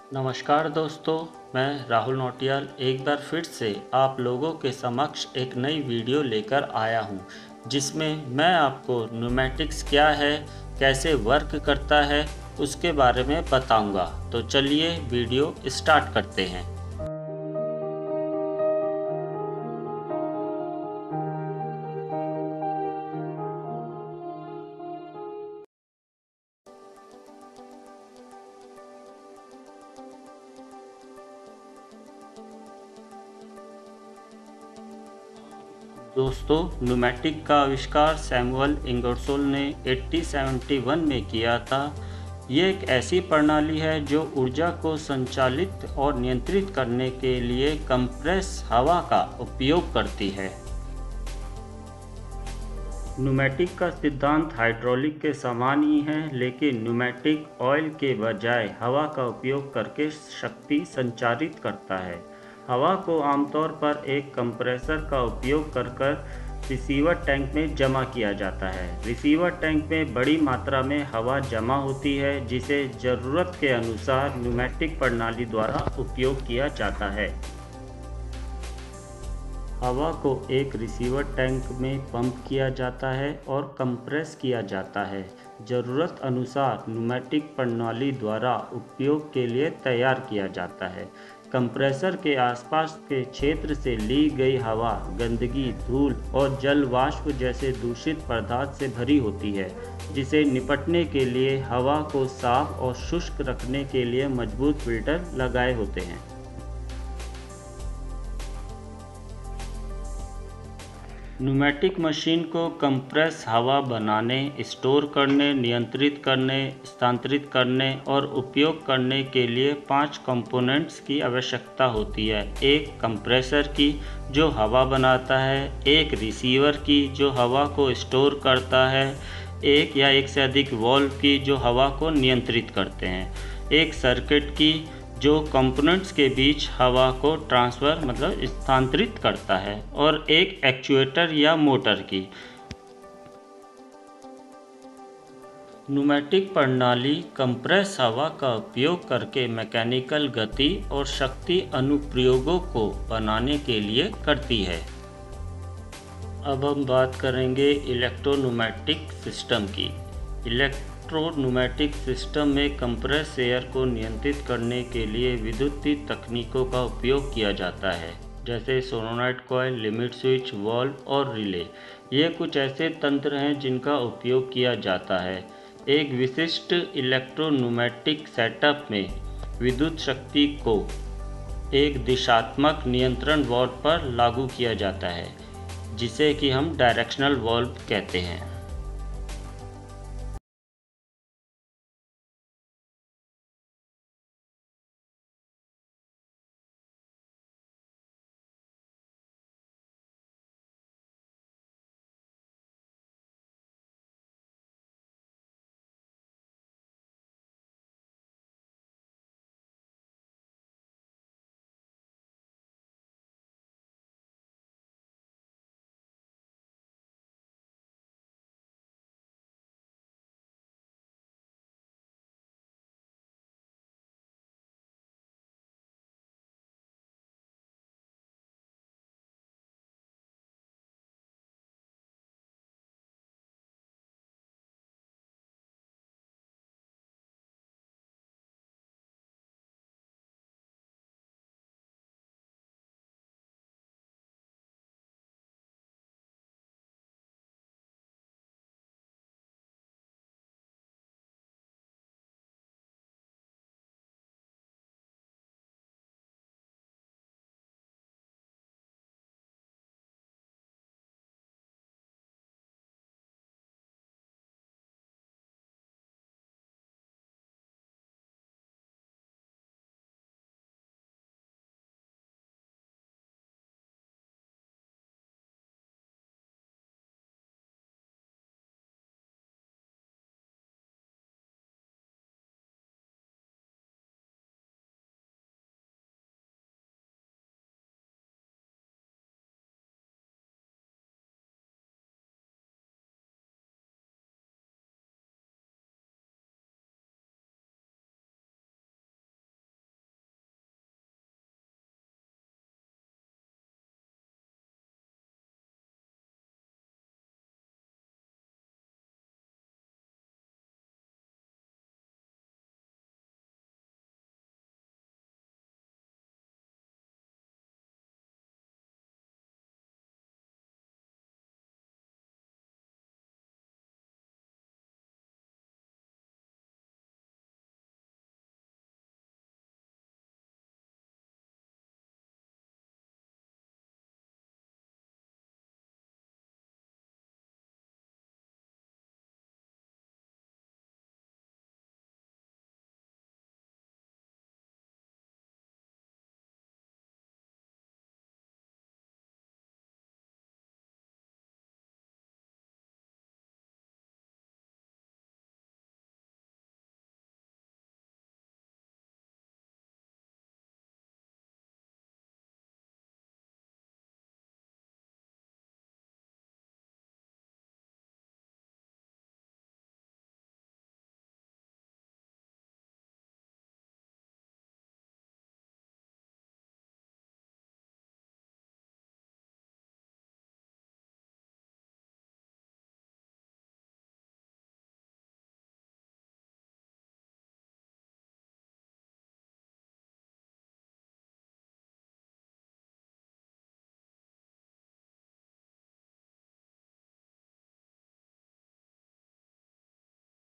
नमस्कार दोस्तों, मैं राहुल नौटियाल एक बार फिर से आप लोगों के समक्ष एक नई वीडियो लेकर आया हूं, जिसमें मैं आपको न्यूमेटिक्स क्या है, कैसे वर्क करता है, उसके बारे में बताऊंगा। तो चलिए वीडियो स्टार्ट करते हैं। दोस्तों, न्यूमेटिक का आविष्कार सैमुअल इंगर्सोल ने 1871 में किया था। ये एक ऐसी प्रणाली है जो ऊर्जा को संचालित और नियंत्रित करने के लिए कंप्रेस हवा का उपयोग करती है। न्यूमेटिक का सिद्धांत हाइड्रोलिक के समान ही है, लेकिन न्यूमेटिक ऑयल के बजाय हवा का उपयोग करके शक्ति संचारित करता है। हवा को आमतौर पर एक कंप्रेसर का उपयोग कर रिसीवर टैंक में जमा किया जाता है। रिसीवर टैंक में बड़ी मात्रा में हवा जमा होती है, जिसे ज़रूरत के अनुसार न्यूमेटिक प्रणाली द्वारा उपयोग किया जाता है। हवा को एक रिसीवर टैंक में पंप किया जाता है और कंप्रेस किया जाता है। ज़रूरत अनुसार न्यूमेटिक प्रणाली द्वारा उपयोग के लिए तैयार किया जाता है। कंप्रेसर के आसपास के क्षेत्र से ली गई हवा गंदगी, धूल और जल वाष्प जैसे दूषित पदार्थ से भरी होती है, जिसे निपटने के लिए हवा को साफ और शुष्क रखने के लिए मजबूत फिल्टर लगाए होते हैं। न्यूमेटिक मशीन को कंप्रेस हवा बनाने, स्टोर करने, नियंत्रित करने, स्थानांतरित करने और उपयोग करने के लिए 5 कंपोनेंट्स की आवश्यकता होती है। एक कंप्रेसर की, जो हवा बनाता है, एक रिसीवर की, जो हवा को स्टोर करता है, एक या एक से अधिक वाल्व की, जो हवा को नियंत्रित करते हैं, एक सर्किट की, जो कंपोनेंट्स के बीच हवा को ट्रांसफ़र स्थानांतरित करता है, और एक एक्चुएटर या मोटर की। न्यूमेटिक प्रणाली कंप्रेस हवा का उपयोग करके मैकेनिकल गति और शक्ति अनुप्रयोगों को बनाने के लिए करती है। अब हम बात करेंगे इलेक्ट्रोन्यूमेटिक सिस्टम की। इलेक्ट्रोन्यूमेटिक सिस्टम में कंप्रेस एयर को नियंत्रित करने के लिए विद्युत तकनीकों का उपयोग किया जाता है, जैसे solenoid coil, limit switch, valve और रिले। ये कुछ ऐसे तंत्र हैं जिनका उपयोग किया जाता है। एक विशिष्ट इलेक्ट्रोन्यूमेटिक सेटअप में विद्युत शक्ति को एक दिशात्मक नियंत्रण वाल्व पर लागू किया जाता है, जिसे कि हम डायरेक्शनल वाल्व कहते हैं।